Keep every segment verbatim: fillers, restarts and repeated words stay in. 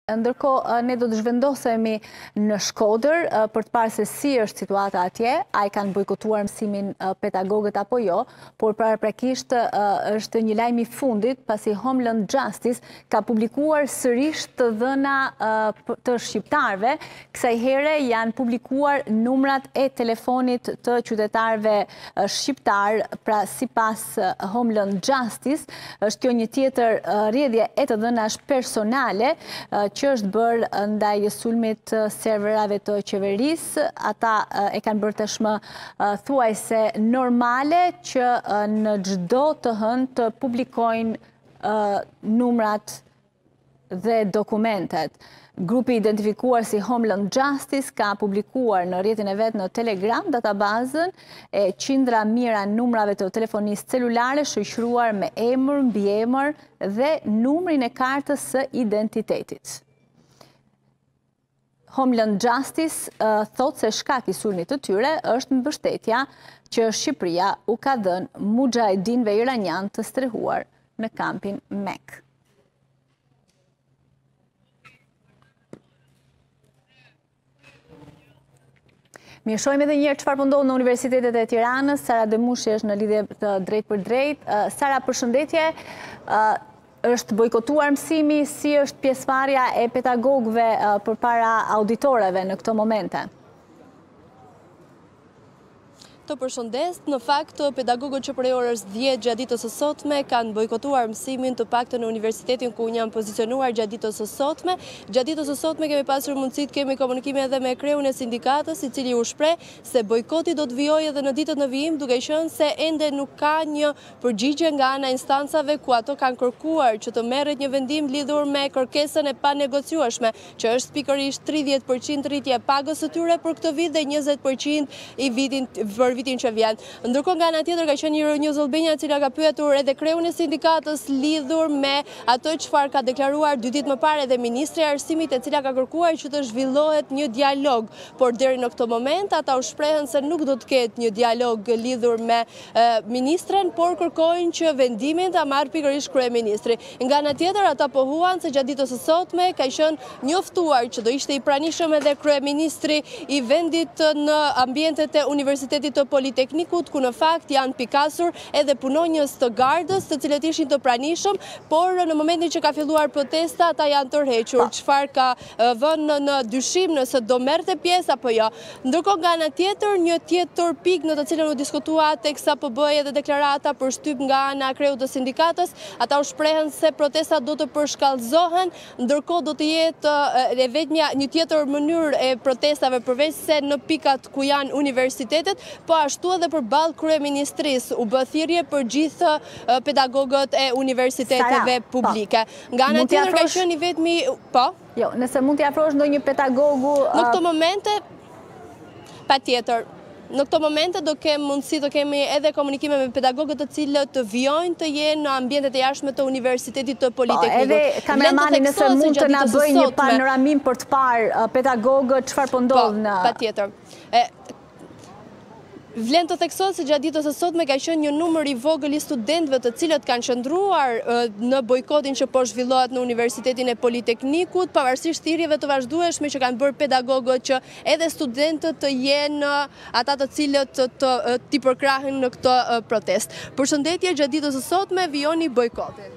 Ndërkohë, ne do të zhvendosemi në Shkodër për të parë se si është situata atje, a i kanë bojkotuar mësimin pedagogët apo jo, por paraprakisht është një lajm i fundit pasi Homeland Justice ka publikuar sërish të dhëna të shqiptarëve, kësaj here janë publikuar numrat e telefonit të qytetarëve shqiptar, pra sipas Homeland Justice, është kjo një tjetër rrjedhje e të dhënash personale që është bërë ndaj sulmit të serverave të qeverisë. Ata e kanë bërë tashmë thuajse normale që në çdo të hënë të publikojnë numrat dhe dokumentet. Grupi identifikuar si Homeland Justice ka publikuar në rrjetin e vet në Telegram databazën e qindra mijëra numrave të telefonisë celulare shoqëruar me emër, mbiemër dhe numrin e kartës së identitetit. Homeland Justice uh, thot se shkak i sulmit të tyre është mbështetja që Shqipëria u ka dhënë mujahedinëve iranian të strehuar në kampin Mek. Mirë, shohim edhe një herë çfarë po ndodh në Universitetet e Tiranës. Sara Demushi është në lidhje të drejt për drejt. Uh, Sara, përshëndetje. Uh, është bojkotuar mësimi, si është pjesëmarrja e pedagogëve uh, përpara auditorëve në këto momente? Të përshëndes, në fakt, pedagogët që prej orës dhjetë gjatë ditës së sotme kanë bojkotuar mësimin të paktën në universitetin ku janë pozicionuar gjatë ditës së sotme. Gjatë ditës së sotme kemi pasur mundësi të kemi komunikime edhe me kreun e sindikatës, i cili u shpreh se bojkoti do të vijojë edhe në ditët në vijim, duke qenë se ende nuk ka një përgjigje nga ana instancave ku ato kanë kërkuar që të merret një vendim lidhur me kërkesën e panegociueshme, që është pikërisht tridhjetë përqind rritje e pagës së tyre për këtë vit dhe njëzet përqind i vitin për vitin që vjen. Ndërkohë nga ana tjetër ka qenë një Ronjë Zëllbenja e cila ka pyetur edhe kreun e sindikatës lidhur me ato çfarë ka deklaruar dy ditë më parë edhe ministri i Arsimit, e cila ka kërkuar që të zhvillohet një dialog, por deri në këtë moment ata u shprehen se nuk do të ketë një dialog lidhur me e, ministren, por kërkojnë që vendimin ta marrë pikërisht kryeministri. Nga ana tjetër ata pohuan se gjatë ditës së sotme ka qenë njoftuar që do ishte i pranishëm edhe kryeministri i vendit në ambientet e Universitetit të Politeknikut, ku në fakt janë pikasur edhe punonjës të gardës, të cilët ishin të pranishëm, por në momentin që ka filluar protesta, ata janë tërhequr, çfarë ka vënë në dyshim nëse do merrte pjesë apo jo. Ndërkohë nga ana tjetër, një tjetër pikë në të cilën u diskutua teksa po bëhej edhe deklarata për shtyp nga ana e kreut të sindikatës, ata u shprehen se protestat do të përshkallëzohen, ndërkohë do të jetë e vetmja një tjetër mënyrë e protestave përveç se në pikat ku janë universitetet, po ashtu edhe përballë kryeministrisë u bë thirrje për gjithë pedagogët e universiteteve Sara, publike. Nga ana tjetër ka qenë i vetmi, po. Jo, nëse mund t'i afrosh ndonjë pedagogu në këto momente, patjetër. Në këto momente do kem mundësi të kemi edhe komunikime me pedagogët të cilët të vijojnë të jenë në ambientet e jashtme të Universitetit të Politeknikut. Edhe kameramani nëse mund të na bëjë një panoramim për të parë pedagogët çfarë po ndodh në. Patjetër. Vlen të theksohet se gjatë ditës së sotme ka qenë një numër i vogël i studentëve të cilët kanë qëndruar në bojkotin që po zhvillohet në Universitetin e Politeknikut, pavarësisht thirrjeve të vazhdueshme që kanë bërë pedagogët që edhe studentët të jenë ata të cilët të t'i përkrahen në këtë protest. Përshëndetje, gjatë ditës së sotme vijoni bojkotin.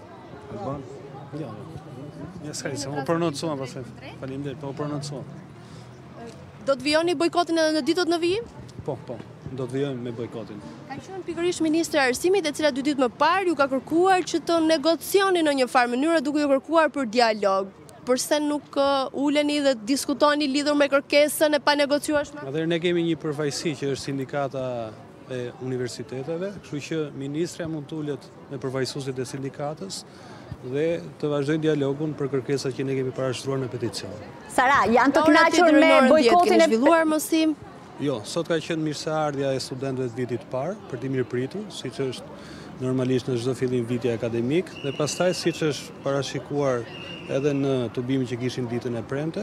Ja, s'ka, se më prononcuam pastaj. Faleminderit, po u prononcuam. Do të vijoni bojkotin edhe në ditët në vijim? Po, po, do të vijojmë me bojkotin. Ka qenë pikërisht ministri i Arsimit, e cila dy ditë më parë ju ka kërkuar që të negocioni në një farë mënyrë, duke ju kërkuar për dialog. Përse nuk uh, uleni dhe diskutoni lidhur me kërkesën e panegociueshme? Atëherë ne kemi një përfaqësi që është sindikata e universiteteve, kështu që ministrja mund të ulet me përfaqësuesit e sindikatës dhe të vazhdojnë dialogun për kërkesat që ne kemi parashtruar në peticion. Sara, janë të kënaqur me bojkotin e zhvilluar mësim? Jo, sot ka qenë mirëseardhja e studentëve të vitit parë për të mirëpritur, siç është normalisht në çdo fillim viti akademik, dhe pastaj siç është parashikuar edhe në tubimin që kishin ditën e premte,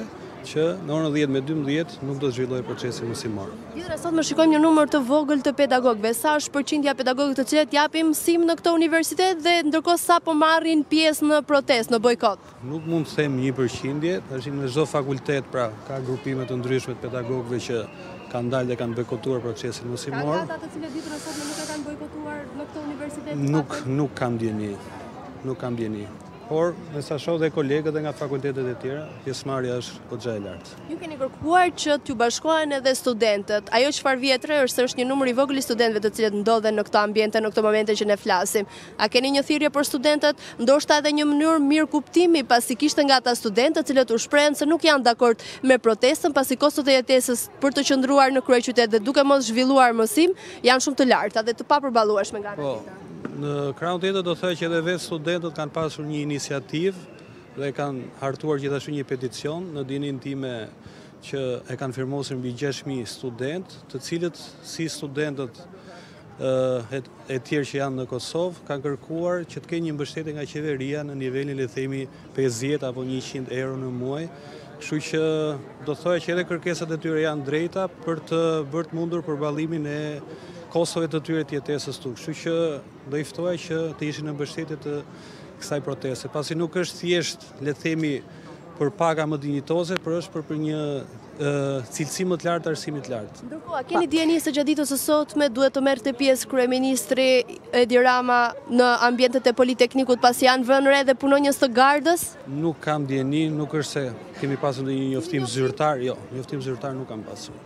që në orën dhjetë me dymbëdhjetë nuk do të zhvillojë procesi mësimor. Gjithra, sot më shikojmë një numër të vogël të pedagogëve. Sa është përqindja e pedagogëve të cilët japin mësim në këtë universitet dhe ndërkohë sa po marrin pjesë në protestë, në bojkot? Nuk mund të them një përqindje, tash në çdo fakultet pra ka grupime të ndryshme të pedagogëve që kanë dalë dhe kanë bojkotuar procesin mësimor. Ka ata të cilët ditën e sotme nuk e kanë bojkotuar në këtë universitet? Nuk nuk kam dieni. Nuk kam dieni. Por, me sa shoh dhe kolegët dhe nga fakultetet e tjera, pjesëmarrja është goxha e lartë. Ju keni kërkuar që t'ju bashkohen edhe studentët. Ajo çfarë vjet re është se është një numër i vogël i studentëve të cilët ndodhen në këtë ambiente në këtë momente që ne flasim. A keni një thirrje për studentët, ndoshta edhe një mënyrë mirë kuptimi, pasi kishte nga ata studentë të cilët u shprehen se nuk janë dakord me protestën, pasi kostot e jetesës për të qëndruar në kryeqytet dhe duke mos zhvilluar mësim janë shumë të larta dhe të papërballueshme nga ana tjetër. Në krahun tjetër do thojë që edhe vetë studentët kanë pasur një iniciativë dhe kanë hartuar gjithashtu një peticion në dinin time që e kanë firmosur mbi gjashtë mijë studentë, të cilët si studentët e, e tjerë që janë në Kosovë kanë kërkuar që të kenë një mbështetje nga qeveria në nivelin le të themi pesëdhjetë apo njëqind euro në muaj. Kështu që do thojë që edhe kërkesat e tyre janë drejta për të bërë të mundur përballimin e kostove të tyre të jetesës tu. Kështu që do i ftoja që të ishin në mbështetje të kësaj proteste, pasi nuk është thjesht, le të themi, për paga më dinjitoze, por është për, për një e, cilësi më të lartë, arsimit të lartë. Ndërkohë, a keni dieni se gjatë ditës së sotme duhet të merrte pjesë kryeministri Edi Rama në ambientet e Politeknikut, pasi janë vënë re dhe punonjës të gardës? Nuk kam dieni, nuk është se kemi pasur një njoftim zyrtar, jo, njoftim zyrtar nuk kam pasur.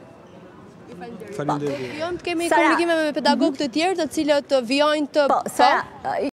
Faleminderit. Vijojmë të kemi komunikime me pedagogë të tjerë të cilët vijojnë të... Po, Sara,